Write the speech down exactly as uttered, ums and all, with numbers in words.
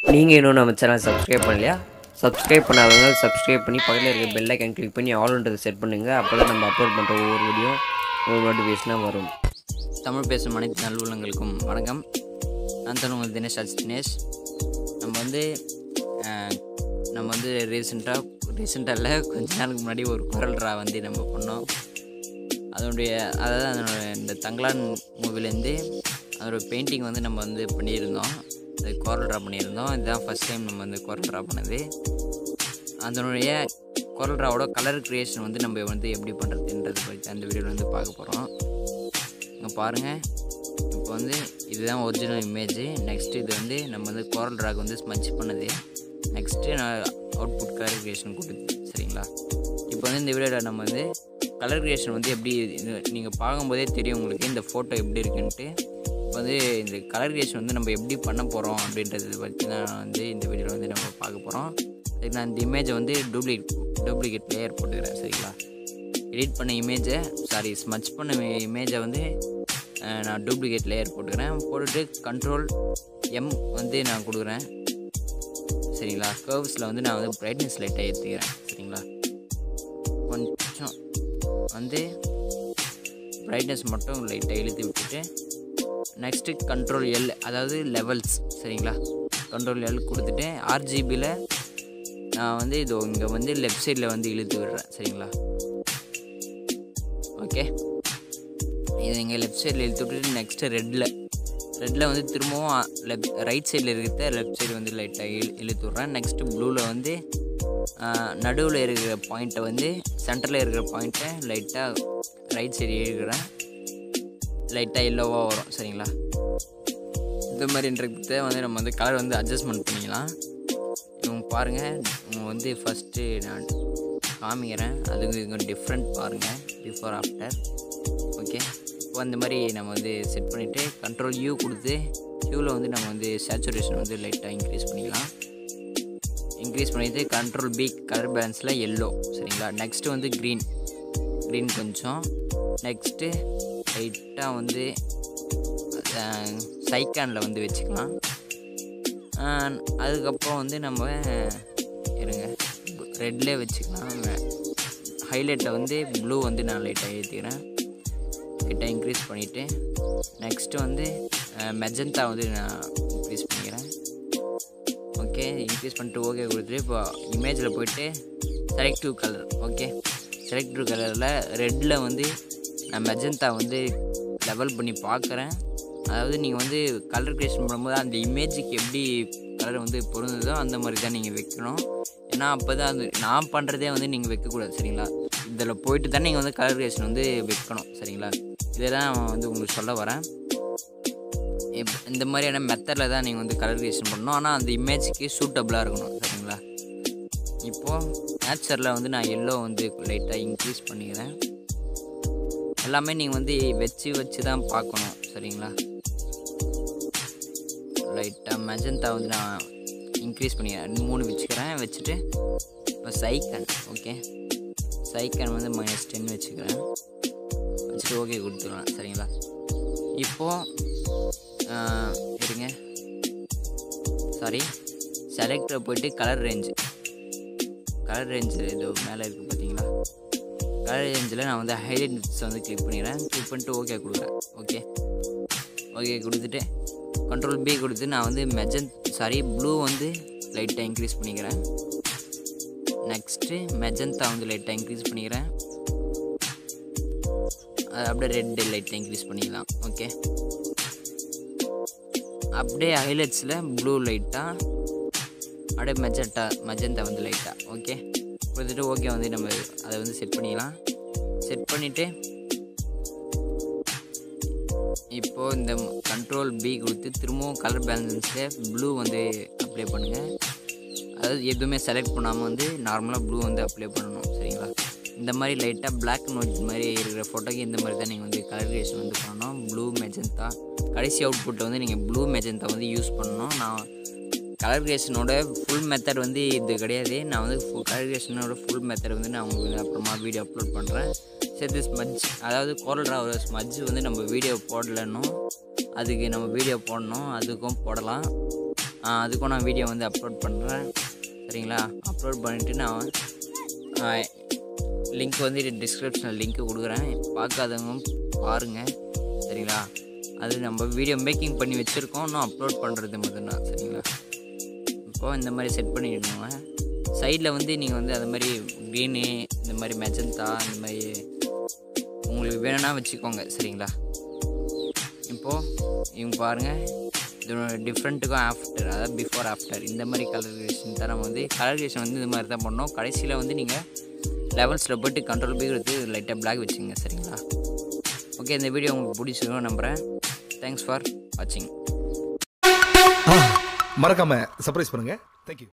நீங்கள் இன்னும் நம்ம சேனல் சப்ஸ்கிரைப் பண்ணலையா? சப்ஸ்கிரைப் பண்ணாதவங்க சப்ஸ்கிரைப் பண்ணி பக்கத்தில் இருக்க பெல் ஐக்கன் கிளிக் பண்ணி ஆல்ன்றதை செட் பண்ணுங்கள். அப்போ தான் நம்ம அப்லோட் பண்ணுற ஒவ்வொரு வீடியோ ஒரு நோட்டிஃபிகேஷனாக வரும். தமிழ் பேசும் அனைத்து நல்லுள்ளங்களுக்கும் வணக்கம். நான் தான் உங்கள் தினேஷ் அஜ் தினேஷ். நம்ம வந்து நம்ம வந்து ரீசெண்டாக ரீசெண்டாக இல்லை கொஞ்ச நாளுக்கு முன்னாடி ஒரு குரல் ரா வந்து நம்ம பண்ணோம். அதனுடைய அதாவது அதனோட இந்த தங்கலான் மூவிலேருந்து அதோடய பெயிண்டிங் வந்து நம்ம வந்து பண்ணியிருந்தோம். அது குரல் ட்ரா பண்ணியிருந்தோம். இதுதான் ஃபஸ்ட் டைம் நம்ம வந்து குரல் ட்ரா பண்ணது. அதனுடைய குரல் ட்ராவோட கலர் க்ரியேஷன் வந்து நம்ம வந்து எப்படி பண்ணுறதுன்றது பற்றி அந்த வீடியோவில் வந்து பார்க்க போகிறோம். இங்கே பாருங்கள், இப்போ வந்து இதுதான் ஒரிஜினல் இமேஜ். நெக்ஸ்ட்டு இது வந்து நம்ம வந்து குரல் ட்ராக் வந்து ஸ்மட்ச் பண்ணது. நெக்ஸ்ட்டு நான் அவுட்புட் கலர் க்ரியேஷன் கொடுத்து சரிங்களா. இப்போ வந்து இந்த வீடியோவில் நம்ம வந்து கலர் க்ரியேஷன் வந்து எப்படி நீங்கள் பார்க்கும்போதே தெரியும் உங்களுக்கு இந்த ஃபோட்டோ எப்படி இருக்குன்ட்டு. இப்போ வந்து இந்த கலர் க்ரியேஷன் வந்து நம்ம எப்படி பண்ண போகிறோம் அப்படின்றத பற்றி தான் வந்து இந்த வீடியோவில் வந்து நம்ம பார்க்க போகிறோம். அதுக்கு நான் இந்த இமேஜை வந்து டூப்ளிகேட் டூப்ளிகேட் லேயர் போட்டுக்கிறேன் சரிங்களா. எடிட் பண்ண இமேஜை சாரி ஸ்மட்ச் பண்ண இமேஜை வந்து நான் டூப்ளிகேட் லேயர் போட்டுக்கிறேன். போட்டுட்டு கண்ட்ரோல் எம் வந்து நான் கொடுக்குறேன் சரிங்களா. கர்வ்ஸில் வந்து நான் வந்து பிரைட்னஸ் லைட்டாக ஏற்றிக்கிறேன் சரிங்களா. கொஞ்சம் வந்து பிரைட்னஸ் மட்டும் லைட்டாக இழுத்து விட்டுட்டு நெக்ஸ்ட்டு கண்ட்ரோல் எல் அதாவது லெவல்ஸ் சரிங்களா. கண்ட்ரோல் எல் கொடுத்துட்டு ஆர்ஜிபியில் நான் வந்து இது இங்கே வந்து லெஃப்ட் சைடில் வந்து இழுத்து விடுறேன் சரிங்களா. ஓகே, இது இங்கே லெஃப்ட் சைடில் இழுத்து விட்டுட்டு நெக்ஸ்ட்டு ரெட்டில் ரெட்டில் வந்து திரும்பவும் லெஃப்ட் ரைட் சைடில் இருக்கிறத லெஃப்ட் சைடு வந்து லைட்டாக இழு இழுத்து விட்றேன். நெக்ஸ்ட்டு ப்ளூவில் வந்து நடுவில் இருக்கிற பாயிண்ட்டை வந்து சென்டரில் இருக்கிற பாயிண்ட்டை லைட்டாக ரைட் சைடு இழுக்கிறேன். லைட்டாக எல்லோவாக வரும் சரிங்களா. இந்த மாதிரின்றத வந்து நம்ம வந்து கலர் வந்து அட்ஜஸ்ட்மெண்ட் பண்ணிக்கலாம். இவங்க பாருங்கள், இவங்க வந்து ஃபஸ்ட்டு நான் காமிக்கிறேன். அதுக்கு இங்கே டிஃப்ரெண்ட் பாருங்கள், பிஃபோர் ஆஃப்டர். ஓகே, இப்போ அந்த மாதிரி நம்ம வந்து செட் பண்ணிவிட்டு கண்ட்ரோல் யூ கொடுத்து யூவில் வந்து நம்ம வந்து சேச்சுரேஷன் வந்து லைட்டாக இன்க்ரீஸ் பண்ணிக்கலாம். இன்க்ரீஸ் பண்ணிவிட்டு கண்ட்ரோல் பி கலர் பேலன்ஸில் எல்லோ சரிங்களா. நெக்ஸ்ட்டு வந்து க்ரீன் க்ரீன் கொஞ்சம். நெக்ஸ்ட்டு லைட்டாக வந்து சைக்கானில் வந்து வச்சுக்கலாம். அதுக்கப்புறம் வந்து நம்ம இருங்க ரெட்லேயே வச்சுக்கலாம். ஹைலைட்டில் வந்து ப்ளூ வந்து நான் லைட்டாக ஏற்றிக்கிறேன். லைட்டாக இன்க்ரீஸ் பண்ணிவிட்டு நெக்ஸ்ட்டு வந்து மெஜந்தா வந்து நான் இன்க்ரீஸ் பண்ணிக்கிறேன். ஓகே, இன்க்ரீஸ் பண்ணிட்டு ஓகே கொடுத்துட்டு இப்போ இமேஜில் போய்ட்டு செலக்டிவ் கலர். ஓகே, செலக்டிவ் கலரில் ரெட்டில் வந்து நான் மெஜந்தா வந்து லெவல் பண்ணி பார்க்குறேன். அதாவது நீங்கள் வந்து கலர் க்ரியேஷன் பண்ணும்போது அந்த இமேஜுக்கு எப்படி கலர் வந்து பொருந்ததோ அந்த மாதிரி தான் நீங்கள் வைக்கணும். ஏன்னா அப்போ தான் அது நான் பண்ணுறதே வந்து நீங்கள் வைக்கக்கூடாது சரிங்களா. இதில் போயிட்டு தான் நீங்கள் வந்து கலர் க்ரியேஷன் வந்து வைக்கணும் சரிங்களா. இதெல்லாம் வந்து உங்களுக்கு சொல்ல வரேன். இப் இந்த மாதிரியான மெத்தடில் தான் நீங்கள் வந்து கலர் க்ரியேஷன் பண்ணணும். ஆனால் அந்த இமேஜுக்கு சூட்டபுளாக இருக்கணும் சரிங்களா. இப்போது நேச்சரில் வந்து நான் எல்லோ வந்து லைட்டாக இன்க்ரீஸ் பண்ணிக்கிறேன். எல்லாமே நீங்கள் வந்து வச்சு வச்சு தான் பார்க்கணும் சரிங்களா. லைட்டாக மெஜந்தா வந்து நான் இன்க்ரீஸ் பண்ணிக்கிறேன், மூணு வச்சுக்கிறேன். வச்சுட்டு இப்போ சைக்கன் ஓகே சைக்கன் வந்து மைனஸ் டென் வச்சுக்கிறேன். வச்சுட்டு ஓகே கொடுத்துருவேன் சரிங்களா. இப்போது இருங்க சாரி செலக்டரை போய்ட்டு கலர் ரேஞ்சு கலர் ரேஞ்சு இது மேலே இருக்குது பார்த்தீங்களா. கலர் ரேஞ்சில் நான் வந்து ஹைலைட்ஸ் வந்து கிளிக் பண்ணிக்கிறேன். கிளிக் பண்ணிட்டு ஓகே கொடுக்குறேன். ஓகே ஓகே கொடுத்துட்டு கண்ட்ரோல் பி கொடுத்து நான் வந்து மெஜன் சாரி ப்ளூ வந்து லைட்டாக இன்க்ரீஸ் பண்ணிக்கிறேன். நெக்ஸ்ட்டு மெஜந்தா வந்து லைட்டாக இன்க்ரீஸ் பண்ணிக்கிறேன். அது அப்படியே ரெட்டு லைட்டாக இன்க்ரீஸ் பண்ணிக்கலாம். ஓகே, அப்படியே ஹைலைட்ஸில் ப்ளூ லைட்டாக அப்படியே மெஜண்டா மெஜந்தா வந்து லைட்டாக ஓகே கொடுத்துட்டு ஓகே வந்து நம்ம அதை வந்து செட் பண்ணிக்கலாம். செட் பண்ணிவிட்டு இப்போது இந்த கண்ட்ரோல் பி கொடுத்து திரும்பவும் கலர் பேலன்ஸில் ப்ளூ வந்து அப்ளை பண்ணுங்கள். அதாவது எதுவுமே செலக்ட் பண்ணாமல் வந்து நார்மலாக ப்ளூ வந்து அப்ளை பண்ணணும் சரிங்களா. இந்த மாதிரி லைட்டாக பிளாக் அண்ட் ஒயிட் மாதிரி இருக்கிற ஃபோட்டோக்கு இந்த மாதிரி தான் நீங்கள் வந்து கலர் க்ரியேஷன் வந்து பண்ணணும். ப்ளூ மெஜந்தா கடைசி அவுட்புட்டை வந்து நீங்கள் ப்ளூ மெஜந்தா வந்து யூஸ் பண்ணணும். நான் கலர் க்ரியேஷனோட ஃபுல் மெத்தட் வந்து இது கிடையாது. நான் வந்து ஃபுல் கலர் க்ரியேஷனோட ஃபுல் மெத்தட் வந்து நான் உங்களுக்கு அப்புறமா வீடியோ அப்லோட் பண்ணுறேன். சரி, ஸ்மட்ஜ் அதாவது கோரல் ட்ராவோட ஸ்மட்ஜ் வந்து நம்ம வீடியோ போடலன்னும் அதுக்கு நம்ம வீடியோ போடணும், அதுக்கும் போடலாம். அதுக்கும் நான் வீடியோ வந்து அப்லோட் பண்ணுறேன் சரிங்களா. அப்லோட் பண்ணிவிட்டு நான் லிங்க் வந்து டிஸ்கிரிப்ஷனில் லிங்க்கு கொடுக்குறேன், பார்க்காதவங்க பாருங்கள் சரிங்களா. அது நம்ம வீடியோ மேக்கிங் பண்ணி வச்சுருக்கோம், இன்னும் அப்லோட் பண்ணுறது மட்டும்தான் சரிங்களா. இப்போது இந்த மாதிரி செட் பண்ணிடணுங்க. சைடில் வந்து நீங்கள் வந்து அது மாதிரி க்ரீனு இந்த மாதிரி மெஜந்தா இந்த மாதிரி உங்களுக்கு வேணும்னா வச்சுக்கோங்க சரிங்களா. இப்போது இவங்க பாருங்கள், இதோட டிஃப்ரெண்ட்டுக்கும் ஆஃப்டர், அதாவது பிஃபோர் ஆஃப்டர் இந்த மாதிரி கலர் கிரேஷன் தான் நம்ம வந்து கலர் கிரேஷன் வந்து இந்த மாதிரி தான் பண்ணோம். கடைசியில் வந்து நீங்கள் லெவல்ஸில் போய்ட்டு கண்ட்ரோல் போய் எடுத்து லைட்டாக பிளாக் வச்சுங்க சரிங்களா. ஓகே, இந்த வீடியோ உங்களுக்கு பிடிச்சிருக்கும் நம்புகிறேன். தேங்க்ஸ் ஃபார் வாட்சிங். மறக்காம சர்ப்ரைஸ் பண்ணுங்க. தேங்க்யூ.